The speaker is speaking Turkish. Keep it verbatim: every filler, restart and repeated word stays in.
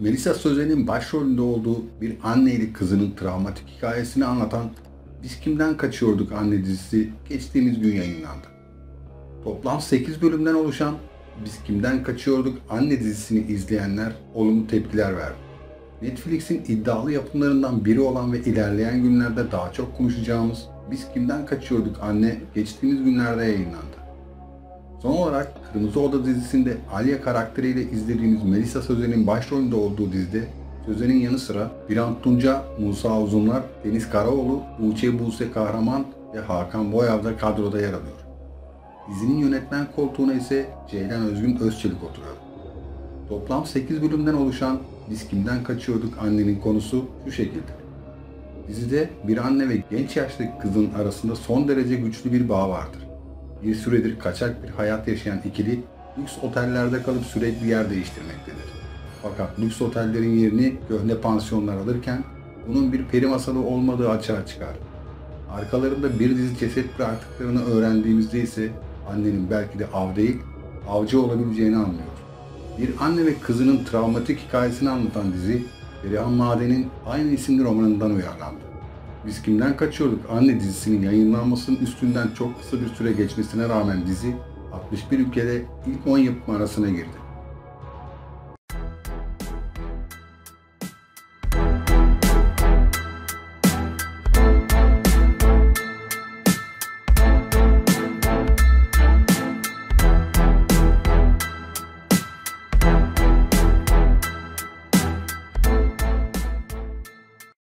Melisa Sözen'in başrolünde olduğu bir anne ile kızının travmatik hikayesini anlatan Biz Kimden Kaçıyorduk Anne dizisi geçtiğimiz gün yayınlandı. Toplam sekiz bölümden oluşan Biz Kimden Kaçıyorduk Anne dizisini izleyenler olumlu tepkiler verdi. Netflix'in iddialı yapımlarından biri olan ve ilerleyen günlerde daha çok konuşacağımız Biz Kimden Kaçıyorduk Anne geçtiğimiz günlerde yayınlandı. Son olarak Kırmızı Oda dizisinde Alya karakteriyle izlediğimiz Melisa Sözen'in başrolünde olduğu dizide Sözen'in yanı sıra Birant Tunca, Musa Uzunlar, Deniz Karaoğlu, Tuğçe Buse Kahraman ve Hakan Boyav da kadroda yer alıyor. Dizinin yönetmen koltuğuna ise Ceylan Özgün Özçelik oturuyor. Toplam sekiz bölümden oluşan Biz Kimden Kaçıyorduk Anne'nin konusu şu şekilde. Dizide bir anne ve genç yaşlı kızın arasında son derece güçlü bir bağ vardır. Bir süredir kaçak bir hayat yaşayan ikili lüks otellerde kalıp sürekli yer değiştirmektedir. Fakat lüks otellerin yerini köhne pansiyonlar alırken bunun bir peri masalı olmadığı açığa çıkar. Arkalarında bir dizi ceset bıraktıklarını öğrendiğimizde ise annenin belki de av değil, avcı olabileceğini anlıyoruz. Bir anne ve kızının travmatik hikayesini anlatan dizi, Perihan Maden'in aynı isimli romanından uyarlandı. Biz Kimden Kaçıyorduk Anne dizisinin yayınlanmasının üstünden çok kısa bir süre geçmesine rağmen dizi altmış bir ülkede ilk on yapım arasına girdi.